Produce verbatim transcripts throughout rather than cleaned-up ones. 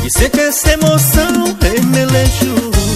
E sente essa emoção, remeleixo,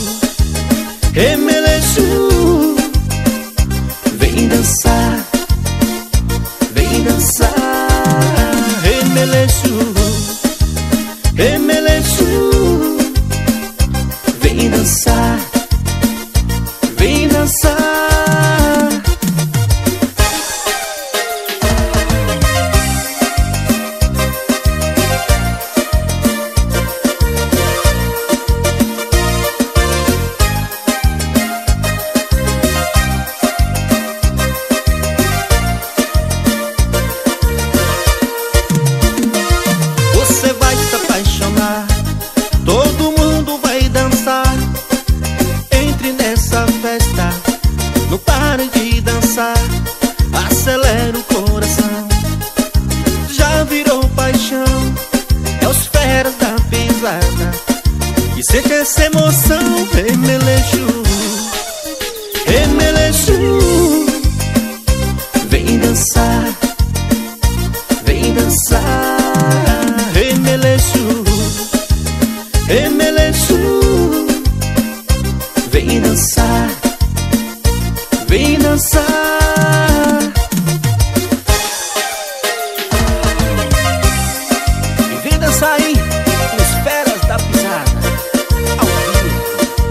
remeleixo. Vem dançar, vem dançar. Remeleixo, remeleixo. Vem dançar, vem dançar. Você vai se apaixonar, todo mundo vai dançar. Entre nessa festa, não pare de dançar. Acelera o coração, já virou paixão. É os feras da pisada, e sente essa emoção. Remeleixo, remeleixo. Vem dançar, vem dançar. Remeleixo, remeleixo. Vem dançar, vem dançar. E vem dançar aí, nos feras da pisada, ao vivo.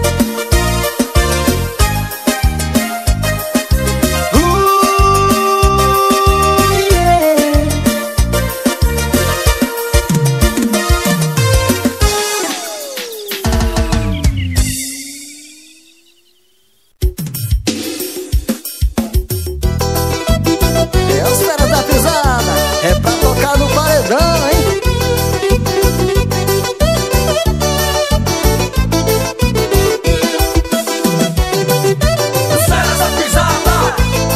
Uh, yeah. É os feras da pisada, é pra tocar no paredão, hein? Os feras da pisada.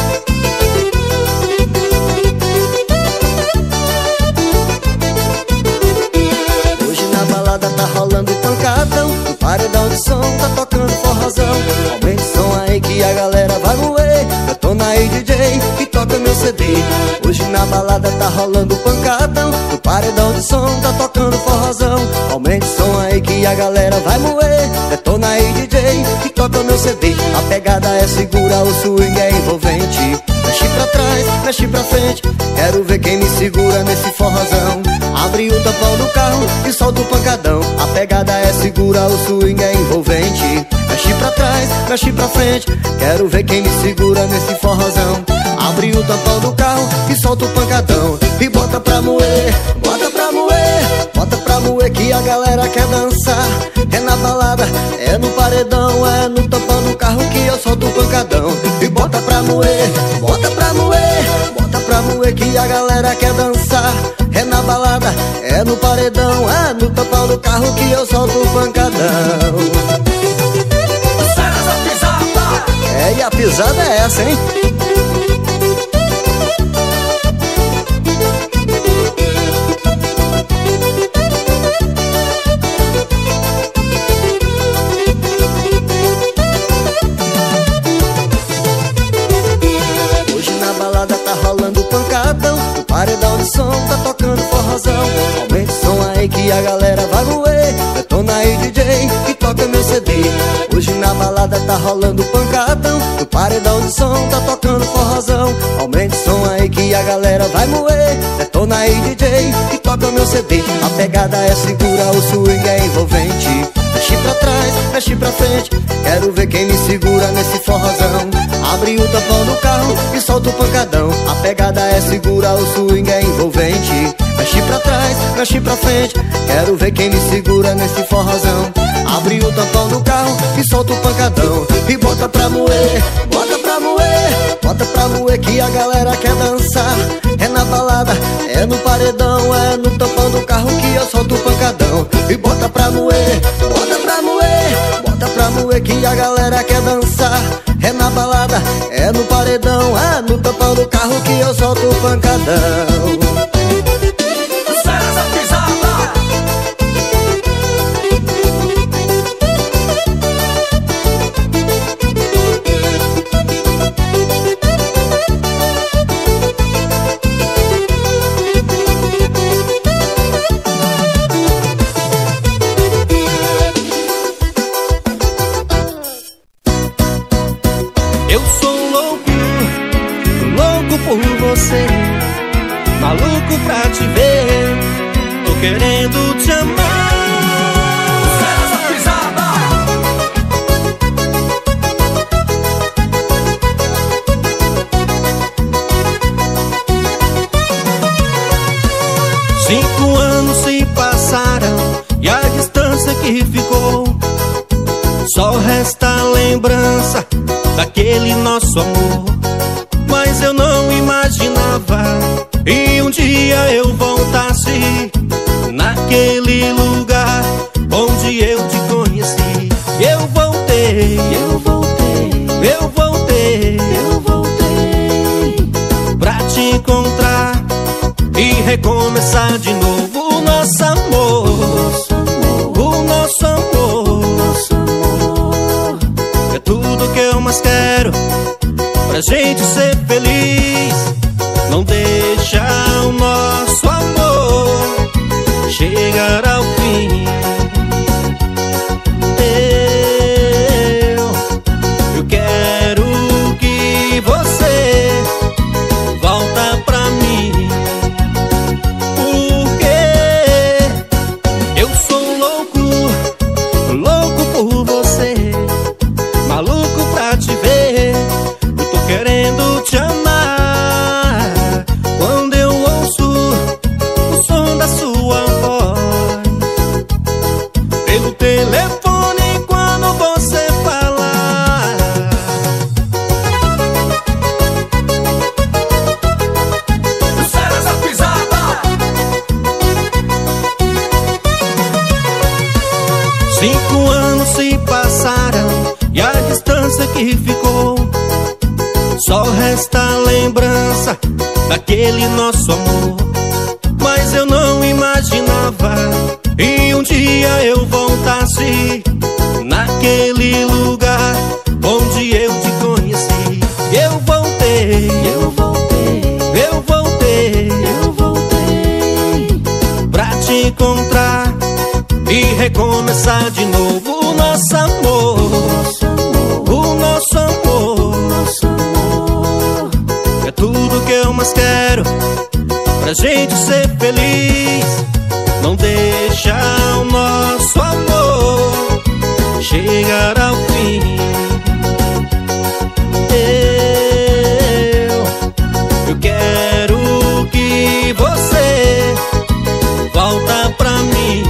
Hoje na balada tá rolando pancadão, no paredão de som tá tocando forrozão. Aumente o som aí que a galera vai moer. Eu tô na aí D J que toca meu C D. Hoje na balada tá rolando pancadão, no paredão de som tá tocando forrozão. Aumente o som aí que a galera vai moer. Eu tô na aí D J que toca meu C D. A pegada é segura, o swing é envolvente. Mexe pra trás, mexe pra frente, quero ver quem me segura nesse forrozão. Abre o tampão do carro e solta o pancadão. A pegada é segura, o swing é envolvente. Mexe pra trás, mexe pra frente, quero ver quem me segura nesse forrozão. Abre o tampão do carro e solta o pancadão. E bota pra moer, bota pra moer, bota pra moer que a galera quer dançar. É na balada, é no paredão, é no tampão do carro que eu solto o pancadão. E bota pra moer, bota pra moer, bota pra moer que a galera quer dançar. É na balada, é no paredão, é no tampão do carro que eu solto o pancadão. Os feras da pisada. É, e a pisada é essa, hein? Hoje na balada tá rolando pancadão, o paredão de som tá tocando forrozão. Aumente o som aí que a galera vai moer. Eu tô na aí D J que toca meu C D. Hoje na balada tá rolando pancadão, o paredão de som tá tocando forrozão. Aumente o som aí que a galera vai moer. Eu tô na aí D J que toca meu C D. A pegada é segura, o swing é envolvente. Mexe pra trás, mexe pra frente, quero ver quem me segura nesse forrozão. Abre o tampão do carro e solta o pancadão. A pegada é segura, o swing é envolvente. Mexe pra trás, mexe pra frente, quero ver quem me segura nesse forrozão. Abre o tampão do carro e solta o pancadão. E bota pra moer, bota pra moer, bota pra moer que a galera quer dançar. É na balada, é no paredão, é no tampão do carro que eu solto o pancadão. E bota pra moer, bota pra moer, bota pra moer que a galera quer dançar. É na balada, é no paredão, é no tampão do carro que eu solto o pancadão. César Pisada. você, maluco pra te ver, tô querendo te amar. Cinco anos se passaram e a distância que ficou, só resta a lembrança daquele nosso amor. Mas eu não imaginava e um dia eu voltasse naquele lugar onde eu te conheci. Eu voltei, eu voltei, eu voltei, eu voltei pra te encontrar e recomeçar de novo o nosso amor, o nosso amor, o nosso amor. É tudo que eu mais quero pra gente ser feliz. Não deixa o nosso amor chegar ao fim. Eu, eu quero que você volta pra mim, porque eu sou louco, louco por você, maluco pra te ver. Eu tô querendo te amar. Quando eu ouço o som da sua voz pelo telefone, quando você falar, os caras da pisada. Cinco anos se passaram e a distância que ficou, só resta a lembrança daquele nosso amor. Mas eu não imaginava e um dia eu voltasse naquele lugar onde eu te conheci. Eu voltei, eu voltei, eu voltei, eu voltei pra te encontrar e recomeçar de novo o nosso amor, o nosso amor, o nosso amor. É tudo que eu mais quero pra gente ser feliz. Não deixa o nosso amor chegar ao fim. Eu, eu quero que você volta pra mim,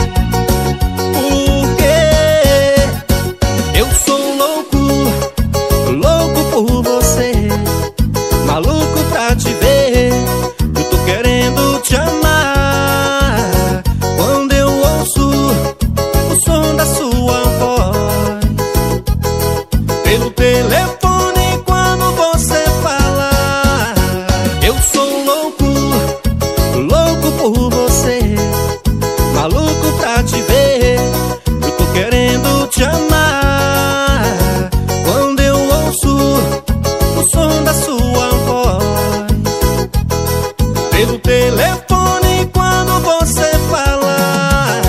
porque eu sou louco, louco por você, maluco pra te ver. Eu tô querendo te amar. Quando eu ouço o som da sua voz pelo telefone, quando você falar, eu sou louco, louco por você, maluco pra te ver. Eu tô querendo te amar. Quando eu ouço o som da sua voz pelo telefone, quando você falar,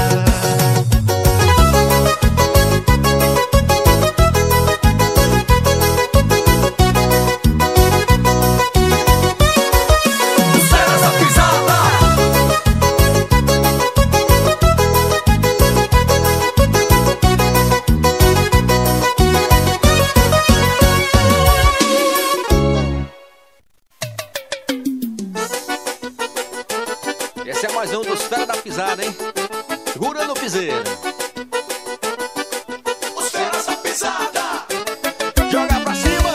os caras da pisada. Esse é mais um dos Fera da Pisada, hein? Segurando o piseiro. Os Feras da Pisada. Joga pra cima.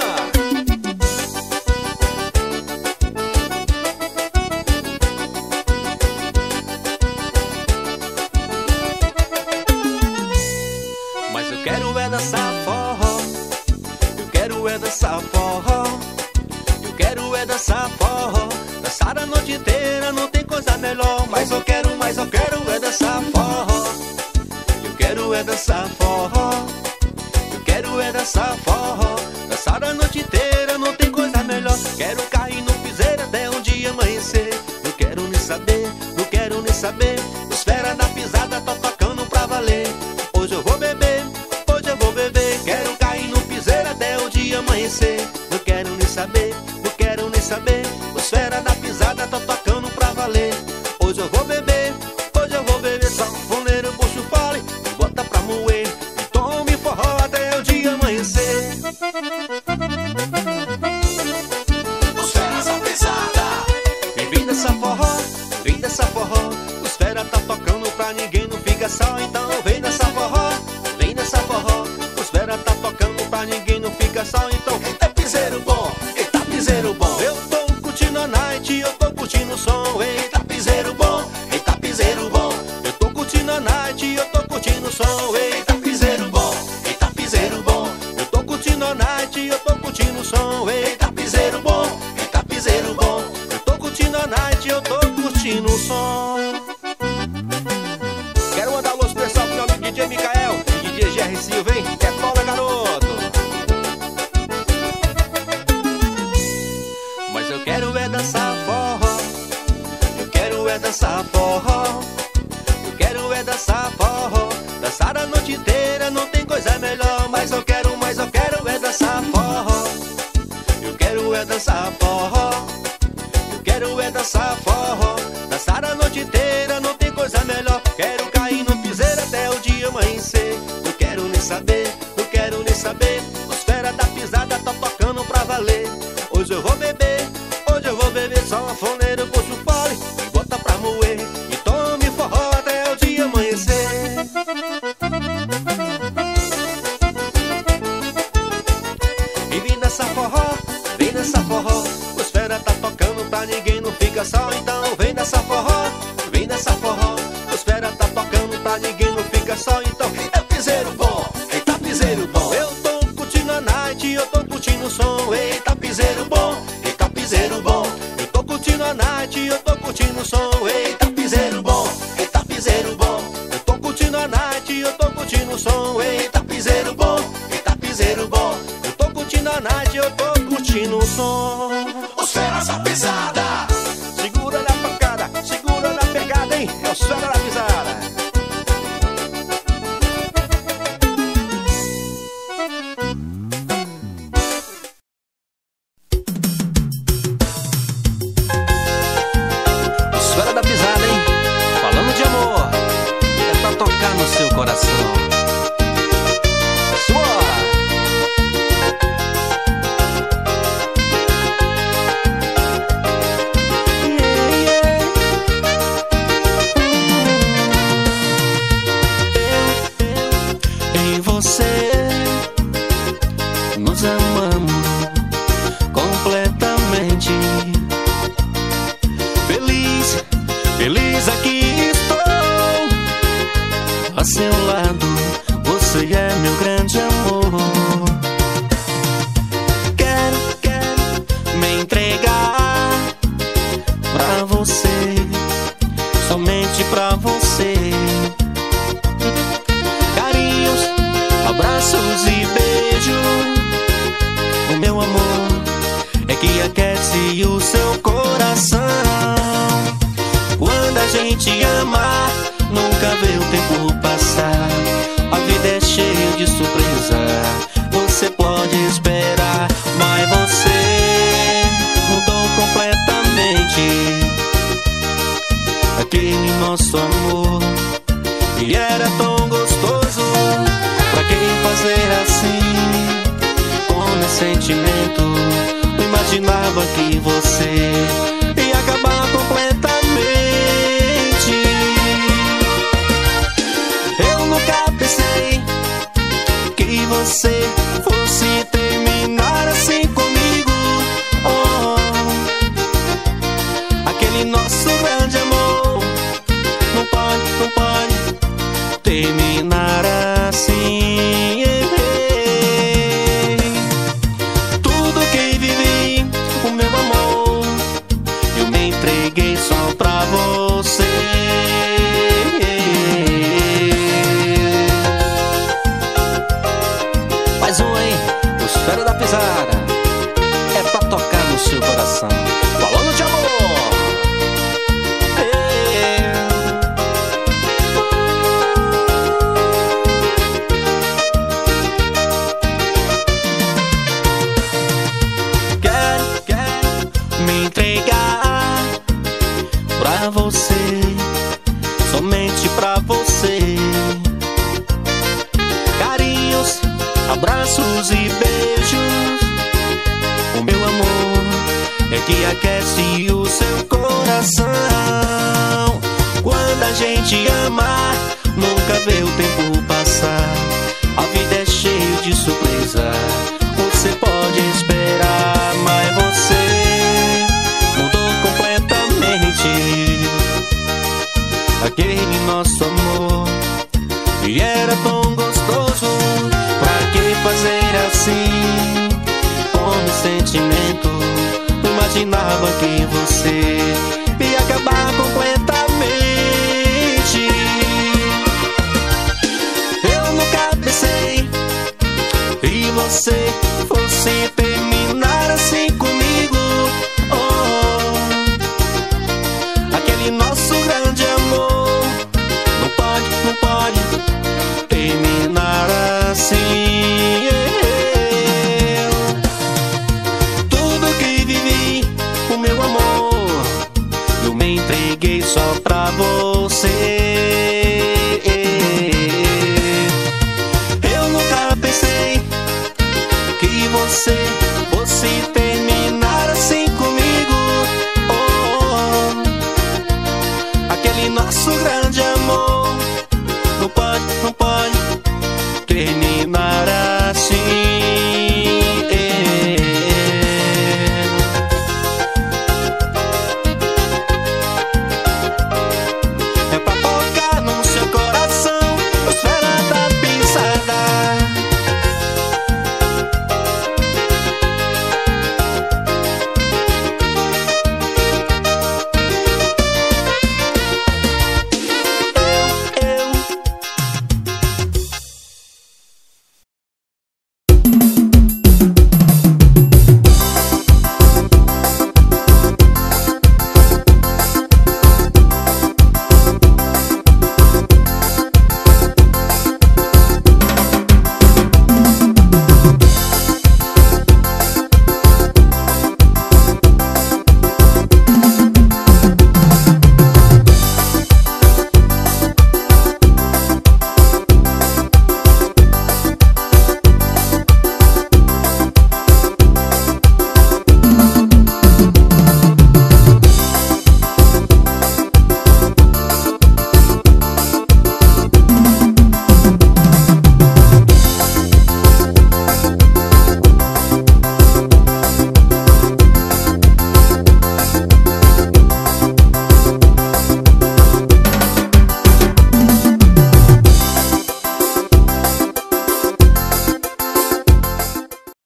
Mas eu quero é dançar forró. Eu quero é dançar forró. Eu quero é dançar forró. Dançar a noite inteira, não tem coisa melhor. Mas eu quero, mas eu quero é dançar forró. Eu quero é dançar forró. Eu quero é dançar forró. Dançar a noite inteira, não tem coisa melhor. Quero cair no piseiro até um dia amanhecer. Não quero nem saber, não quero nem saber. Os Fera da Pisada tá tocando pra valer. Hoje eu vou beber, hoje eu vou beber. Quero cair no piseiro até o dia amanhecer. Não quero nem saber, não quero nem saber. Os Fera fera da pisada tá tocando pra valer. Hoje eu vou beber, hoje eu vou beber sanfoneiro, puxo o fole e bota pra moer. E tome forró até o dia amanhecer. Os feras da pisada. E vem dessa forró, vem dessa forró. Os fera tá tocando pra ninguém não fica só. Então vem dessa forró, vem dessa forró. Os fera tá tocando pra ninguém não fica só. Então Eita piseiro bom, eita piseiro bom. eu tô curtindo a night, eu tô curtindo o som. Eita piseiro bom, eita piseiro bom. Eu tô curtindo a night, eu tô curtindo o som. Eita piseiro bom, eita piseiro bom. Eu tô curtindo a night, eu tô curtindo o som. Eita piseiro bom, eita piseiro bom. Eu tô curtindo a night, eu tô curtindo o som. Quero mandar alô especial pro meu amigo D J Micael e D J G R Silva, hein? Que é tola, garoto. Mas eu quero é dançar forró. Eu quero é dançar forró. Eu quero é dançar forró. Dançar a noite inteira não tem coisa melhor. Mas eu quero, mas eu quero é dançar forró. Eu quero é dançar forró. Eu quero é dançar forró. Dançar a noite inteira não tem coisa melhor. Quero cair no piseiro até o dia amanhecer. Não quero nem saber, não quero nem saber. Os fera da pisada tá tocando pra valer. Hoje eu vou beber, hoje eu vou beber sanfoneiro, puxo o fole e bota pra moer. E tome forró até o dia amanhecer. E vem dessa forró, vem dessa forró. Os fera tá tocando pra ninguém não fica só. Então vem dessa forró, vem dessa forró. Os fera tá tocando pra ninguém não fica só. Então Eita piseiro bom, eita piseiro bom. eu tô curtindo a night, eu tô curtindo o som. Eita piseiro bom, eita piseiro bom. Eu tô curtindo a night, eu tô curtindo o som. Eita piseiro bom, eita piseiro bom. Eu tô curtindo a night, eu tô curtindo o som. Eita piseiro bom, eita piseiro bom. Eu tô curtindo a night, eu tô curtindo o som. Os feras da pisada. Segura na pancada, segura na pegada, hein? É o Fera da Pisada. Os Fera da Pisada, hein? Falando de amor, é pra tocar no seu coração. Suora! Em você nos amamos completamente. Feliz, feliz aqui estou a seu lado. Você é meu grande amor. Quero, quero me entregar pra você, somente pra você. Carinhos, abraços e beijo. O meu amor é que aquece o seu coração. Quando a gente ama, nunca vê o tempo passar. A vida é cheia de surpresa. Você pode esperar, mas você mudou completamente. Aquele nosso amor, e era tão gostoso. Pra que fazer assim, com meu sentimento? Não imaginava que você ia acabar completamente. Eu nunca pensei que você fosse terminar assim comigo. Oh, aquele nosso grande amor não pode, não pode terminar assim. Tudo que vivi, o meu amor, enlouquece o seu coração. Quando a gente ama, nunca vê o tempo passar. A vida é cheia de surpresa, você pode esperar, mas você mudou completamente. Aquele nosso amor e era tão gostoso, pra que fazer assim? Com sentimento, imaginava que você ia acabar completamente. Eu nunca pensei que você fosse